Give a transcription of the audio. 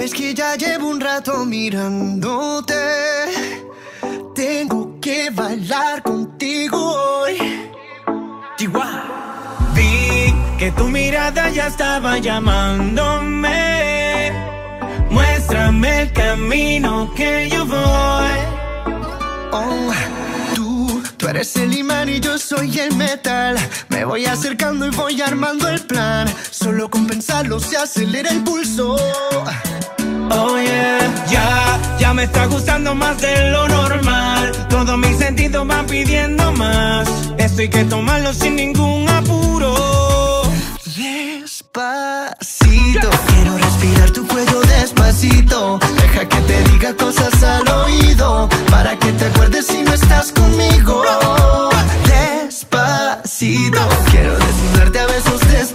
Sabes que ya llevo un rato mirándote. Tengo que bailar contigo hoy. Chihuahua. Vi que tu mirada ya estaba llamándome. Muéstrame el camino que yo voy. Oh, tú eres el imán y yo soy el metal. Me voy acercando y voy armando el plan. Solo con pensarlo se acelera el pulso. Oh yeah, ya me está gustando más de lo normal. Todos mis sentidos van pidiendo más. Esto hay que tomarlo sin ningún apuro. Despacito, quiero respirar tu cuello despacito. Deja que te diga cosas al oído, para que te acuerdes si no estás conmigo. Despacito, quiero desnudarte a besos despacito.